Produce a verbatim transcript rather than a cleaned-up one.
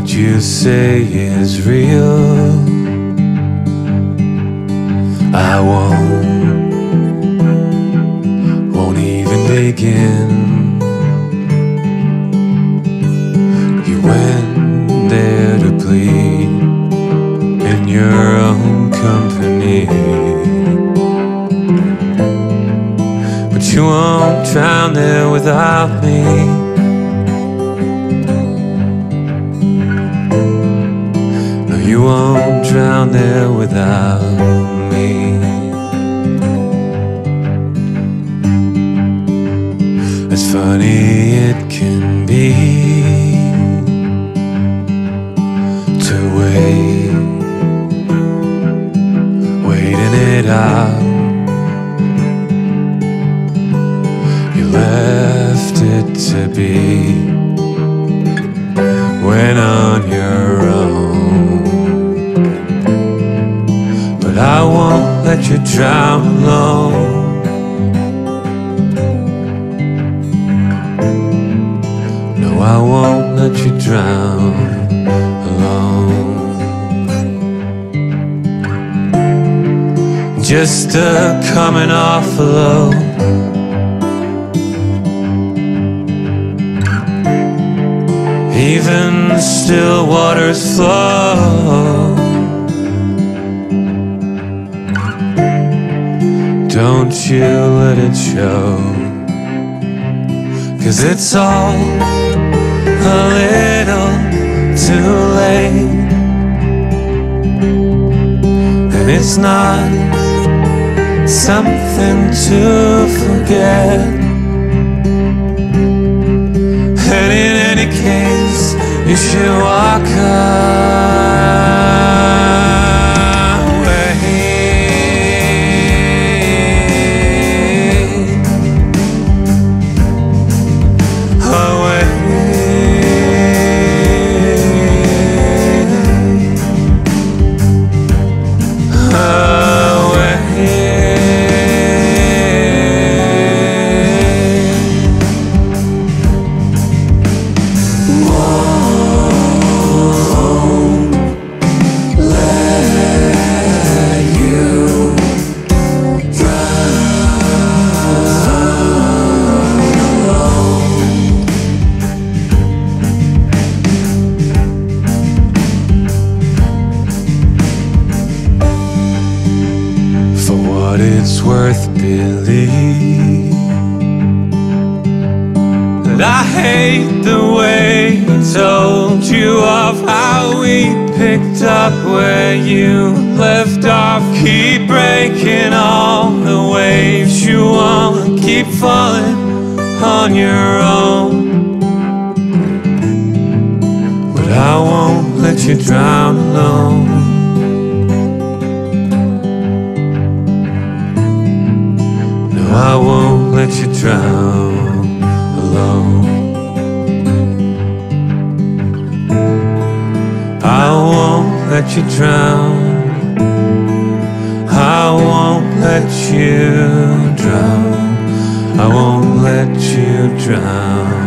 what you say is real, I won't, won't even begin. You went there to plead in your own company, but you won't drown there without me. No, you won't drown there without me. As funny it can be to wait, waiting it out. You left it to be, went on your own, but I won't let you drown alone. No, I won't let you drown alone. Just a coming off a low, even still waters flow. Don't you let it show, 'cause it's all a little too late, and it's not something to forget. And in any case, you should walk away. Away. What it's worth, believe that I hate the way I told you of how we picked up where you left off. Keep breaking all the waves you want, keep falling on your own, but I won't let you drown alone. I won't let you drown alone. I won't let you drown. I won't let you drown. I won't let you drown.